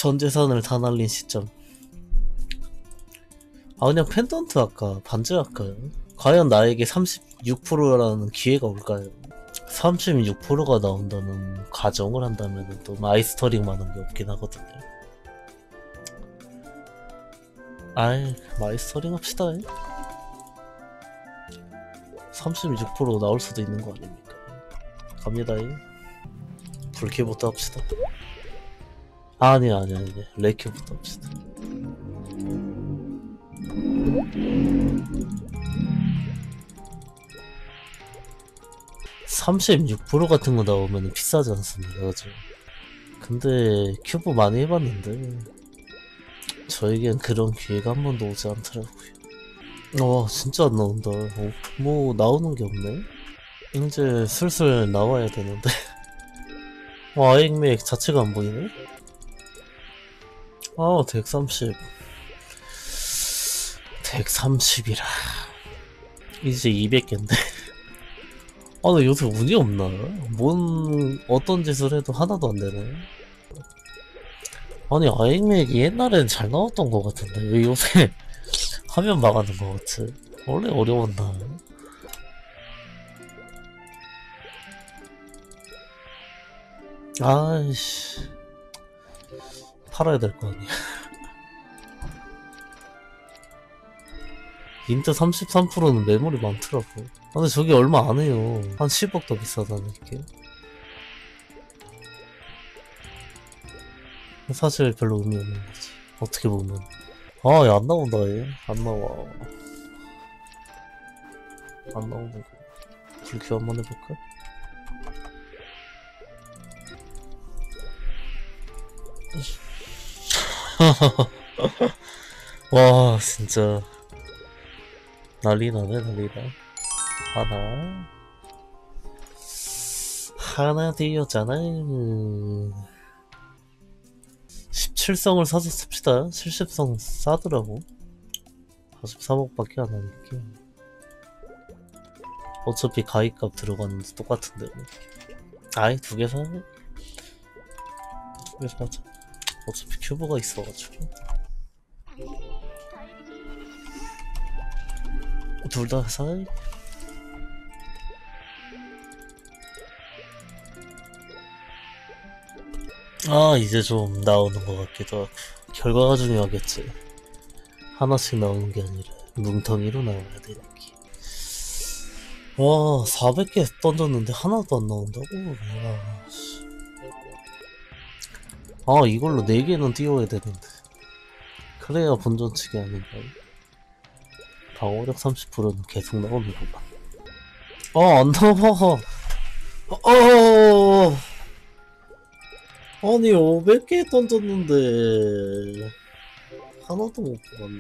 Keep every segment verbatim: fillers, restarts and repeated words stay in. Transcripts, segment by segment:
전 재산을 다 날린 시점. 아 그냥 펜던트 할까? 반지 할까요? 과연 나에게 삼십육 퍼센트라는 기회가 올까요? 삼십육 퍼센트가 나온다는 가정을 한다면 또 마이스터링만한 게 없긴 하거든요. 아이 마이스터링 합시다. 삼십육 퍼센트 나올 수도 있는 거 아닙니까? 갑니다. 불캐부터 합시다. 아니 아니 아니 레큐부터 합시다. 삼십육 퍼센트 같은 거 나오면 비싸지 않습니까? 그죠? 근데 큐브 많이 해봤는데 저에겐 그런 기회가 한 번도 오지 않더라고요. 와 진짜 안 나온다. 어, 뭐 나오는 게 없네. 이제 슬슬 나와야 되는데. 와 아잉맥 자체가 안 보이네. 아 백삼십 백삼십이라 이제 이백 개인데. 아 나 요새 운이 없나? 뭔 어떤 짓을 해도 하나도 안 되네. 아니 아잉맥이 옛날엔 잘 나왔던 것 같은데 왜 요새 화면 망하는 것 같지? 원래 어려웠나? 아이씨 팔아야 될 거 아니야. 인트 삼십삼 퍼센트는 메모리 많더라고. 아, 근데 저게 얼마 안 해요. 한 십억 더 비싸다는 게. 사실 별로 의미 없는 거지. 어떻게 보면. 아, 야, 안 나온다, 얘. 안 나와. 안 나오는 거. 불큐 한번 해볼까? 와, 진짜. 난리 나네, 난리 나. 하나. 하나 되었잖아. 십칠 성을 사서 씁시다. 칠십 성 싸더라고. 사십삼억밖에 안 하니까. 어차피 가입값 들어가는데 똑같은데. 아이, 두 개 사네. 두 개 사자. 어차피 큐브가 있어가지고. 둘 다 사이. 아 이제 좀 나오는 것 같기도 하고. 결과가 중요하겠지. 하나씩 나오는 게 아니라 뭉텅이로 나와야 되니까. 와 사백 개 던졌는데 하나도 안 나온다고? 아, 아 이걸로 네 개는 띄워야 되는데 그래야 본전치기 아닌가. 방어력 삼십 퍼센트는 계속 나오는 거봐. 아 안 나와. 어 아니 오백 개 던졌는데 하나도 못 뽑았네.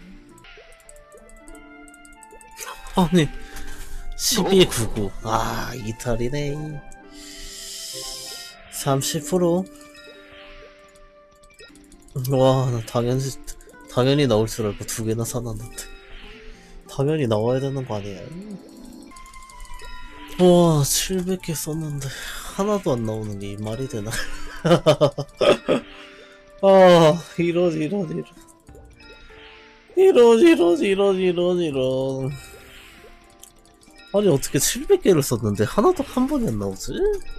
아니 십이 구십구. 아 이탈이네. 삼십 퍼센트. 와 나 당연히 당연히 나올 줄 알고 두 개나 사놨는데 당연히 나와야 되는 거 아니야. 와 칠백 개 썼는데 하나도 안 나오는 게 이 말이 되나. 아 이런 이런 이런 이런 이런 이런 이런 이런 아니 어떻게 칠백 개를 썼는데 하나도 한 번이 안 나오지?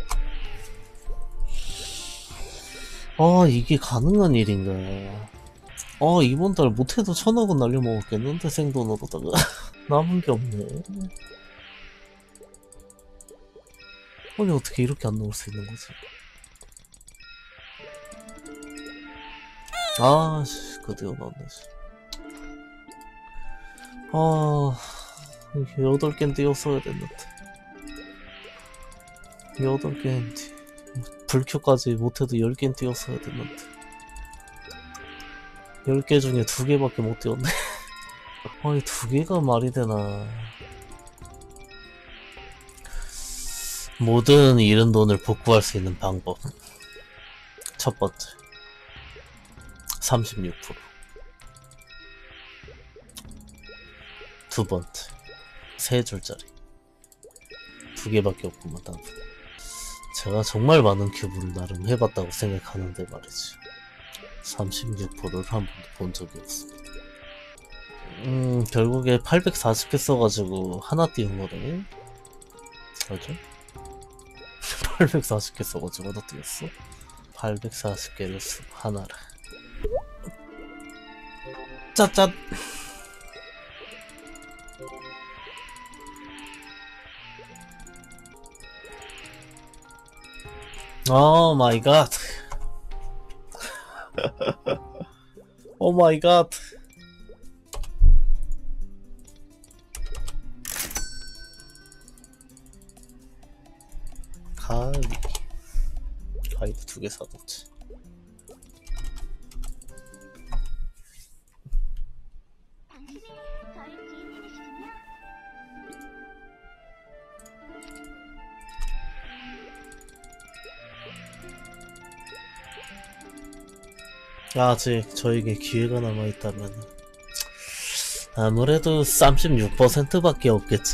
아 이게 가능한 일인가. 아 이번 달 못해도 천억은 날려먹었겠는데 생돈으로다가. 남은 게 없네. 아니 어떻게 이렇게 안 나올 수 있는 거지? 아씨 그대로 나왔네. 아 여덟 개는 띄웠어야 됐는데. 여덟 개는 띄 불큐까지 못해도 열 개는 띄웠어야 됐는데 열 개 중에 두 개밖에 못 띄웠네. 아니 두 개가 말이 되나. 모든 잃은 돈을 복구할 수 있는 방법. 첫 번째 삼십육 퍼센트. 두 번째 세 줄짜리. 두 개밖에 없구만 답은. 제가 정말 많은 큐브를 나름 해봤다고 생각하는데 말이지. 삼십육 퍼센트를 한 번도 본 적이 없습니다. 음, 결국에 팔백사십 개 써가지고 하나 띄운 거네. 맞죠? 팔백사십 개 써가지고 하나 띄웠어? 팔백사십 개를 쓰고 하나를. 짜짠! 오 마이 갓. 오 마이 갓. 가위. 가위도 두 개 사놓지. 아직 저에게 기회가 남아있다면 아무래도 삼십육 퍼센트밖에 없겠지.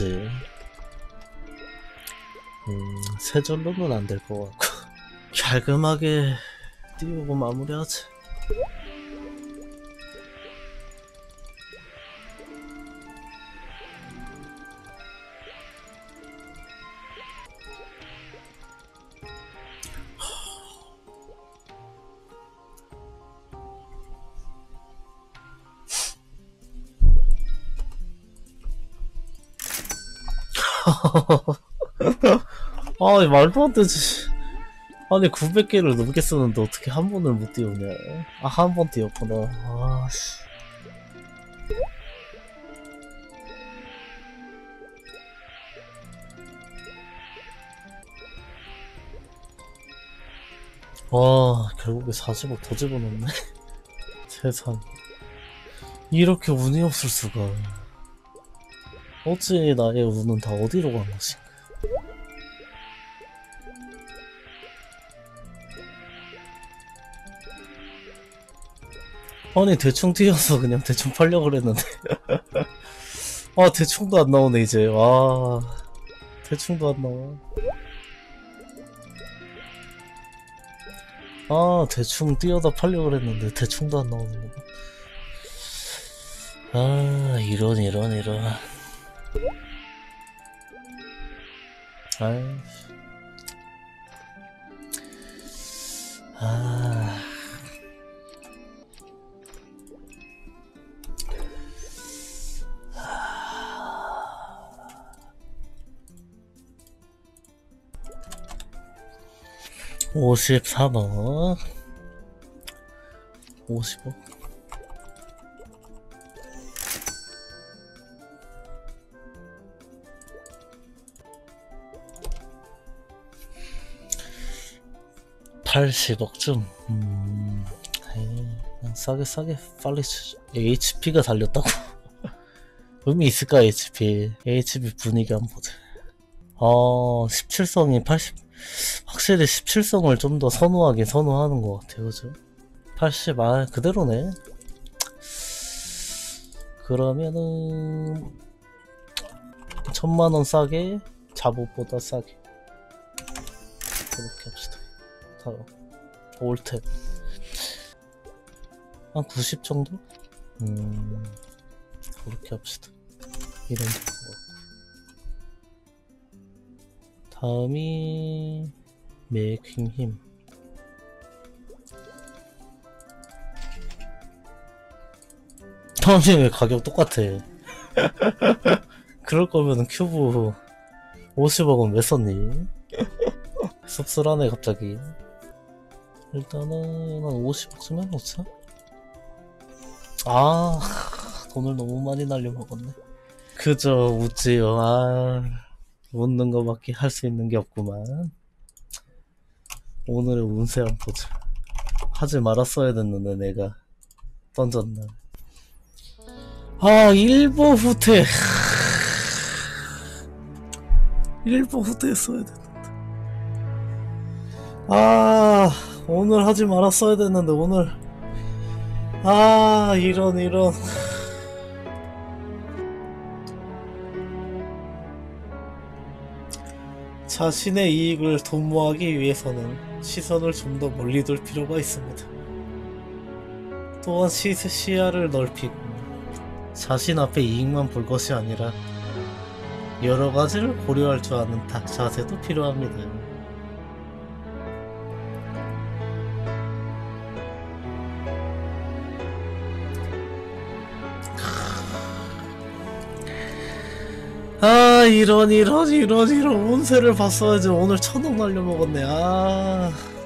음, 세 절로는 안 될 것 같고 깔끔하게 띄우고 마무리하지. 아, 말도 안 되지. 아니, 구백 개를 넘게 쓰는데 어떻게 한 번을 못 띄우냐. 아, 한 번 띄웠구나. 아, 씨. 와, 결국에 사십억 더 집어넣네. 세상. 이렇게 운이 없을 수가. 어찌 나의 운은 다 어디로 간 것인가. 아니, 대충 띄어서 그냥 대충 팔려고 그랬는데. 아, 대충도 안 나오네, 이제. 와, 대충도 안 나와. 아, 대충 띄어다 팔려고 그랬는데, 대충도 안 나오는 거. 아, 이런, 이런, 이런. 아이. 아. 오십삼억. 오십억. 팔십억쯤. 음, 그냥 싸게 싸게 빨리 치. 에이치피가 달렸다고? 의미 있을까, 에이치피? 에이치피 분위기 한번 보자. 어, 십칠성이 팔십, 확실히 십칠성을 좀 더 선호하긴 선호하는 것 같아요, 그죠? 팔십, 아, 그대로네. 그러면은, 천만원 싸게, 잡옷보다 싸게. 그렇게 합시다. 다음. 올탭. 한 구십 정도? 음, 그렇게 합시다. 이런 정도. 다음이 메이킹 힘. 다음이 왜 가격 똑같아? 그럴 거면은 큐브 오십억은 왜 썼니? 씁쓸하네 갑자기. 일단은 한 오십억쯤 해놓자. 아, 돈을 너무 많이 날려먹었네. 그저 웃지요. 아, 웃는 거밖에 할 수 있는 게 없구만. 오늘의 운세 한번 보자. 하지 말았어야 됐는데 내가 던졌나. 아, 일보 후퇴. 일보 후퇴 했어야 됐는데. 아, 오늘 하지 말았어야 됐는데 오늘. 아, 이런 이런. 자신의 이익을 도모하기 위해서는 시선을 좀 더 멀리 둘 필요가 있습니다. 또한 시, 시야를 넓히고 자신 앞에 이익만 볼 것이 아니라 여러 가지를 고려할 줄 아는 다, 자세도 필요합니다. 아 이런 이런 이런 이런 운세를 봤어야지. 오늘 천원 날려먹었네. 아